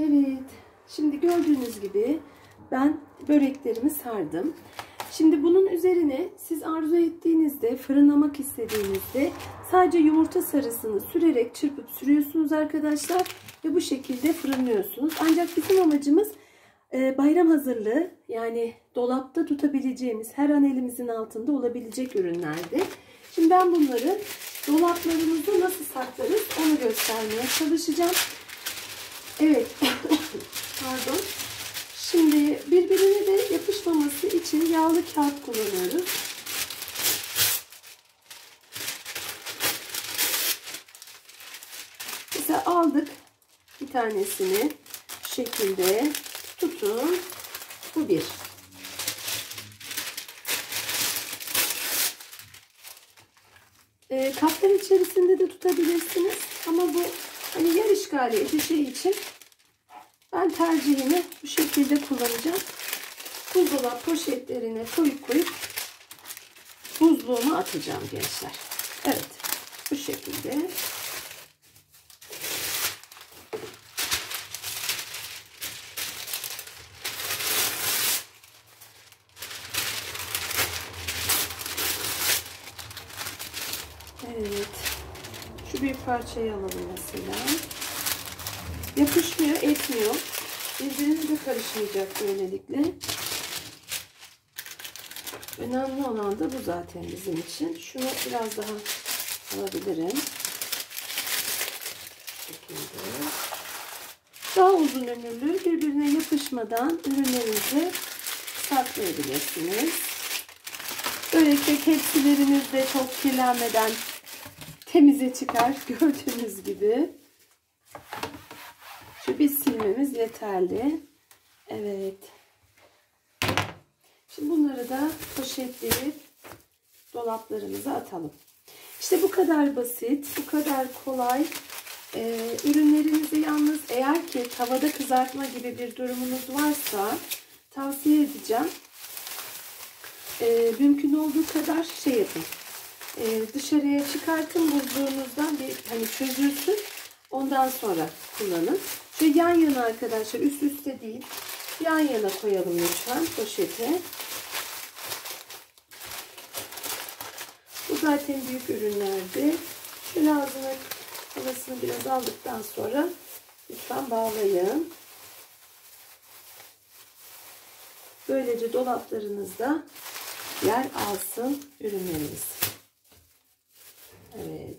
Evet, şimdi gördüğünüz gibi ben böreklerimi sardım. Şimdi bunun üzerine siz arzu ettiğinizde, fırınlamak istediğinizde sadece yumurta sarısını sürerek çırpıp sürüyorsunuz arkadaşlar. Ve bu şekilde fırınlıyorsunuz. Ancak bizim amacımız bayram hazırlığı, yani dolapta tutabileceğimiz, her an elimizin altında olabilecek ürünlerdi. Şimdi ben bunları dolaplarımızda nasıl saklarız onu göstermeye çalışacağım. Evet, pardon. Şimdi birbirine de yapışmaması için yağlı kağıt kullanıyoruz. Mesela aldık bir tanesini, şu şekilde tutun. Bu bir. Kaplar içerisinde de tutabilirsiniz. Ama bu hani yer işgali edeceği için ben tercihimi bu şekilde kullanacağım. Buzdolap poşetlerine koyup buzluğuma atacağım gençler. Evet, bu şekilde. Evet, şu büyük parçayı alalım mesela. Yapışmıyor, etmiyor. Birbirine de karışmayacak böylelikle. Önemli olan da bu zaten bizim için. Şunu biraz daha alabilirim. Şekilde. Daha uzun ömürlü, birbirine yapışmadan ürünlerinizi saklayabilirsiniz. Böylelikle tepsileriniz de çok kirlenmeden temize çıkar. Gördüğünüz gibi. Şu bir silmemiz yeterli. Evet. Şimdi bunları da poşetleyip dolaplarımıza atalım. İşte bu kadar basit, bu kadar kolay. Ürünlerinizi yalnız eğer ki tavada kızartma gibi bir durumunuz varsa tavsiye edeceğim. Mümkün olduğu kadar şey yapın. Dışarıya çıkartın, buzluğunuzdan bir hani çözülsün. Ondan sonra kullanın. Şöyle yan yana arkadaşlar, üst üste değil. Yan yana koyalım lütfen poşete. Bu zaten büyük ürünlerdi. Şöyle ağzına havasını biraz aldıktan sonra lütfen bağlayın. Böylece dolaplarınızda yer alsın ürünleriniz. Evet.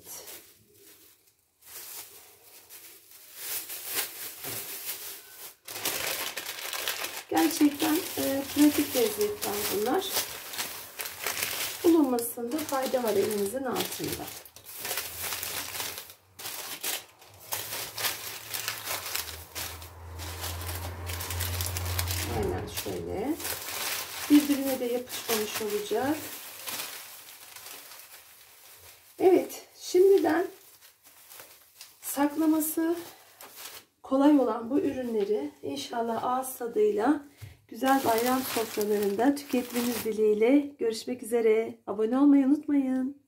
Gerçekten pratik lezzetler bunlar. Bulunmasında fayda var elinizin altında. Aynen şöyle. Birbirine de yapışmamış olacak. Evet, şimdiden saklaması kolay olan bu ürünleri inşallah ağız tadıyla güzel bayram sofralarında tüketmeniz dileğiyle görüşmek üzere. Abone olmayı unutmayın.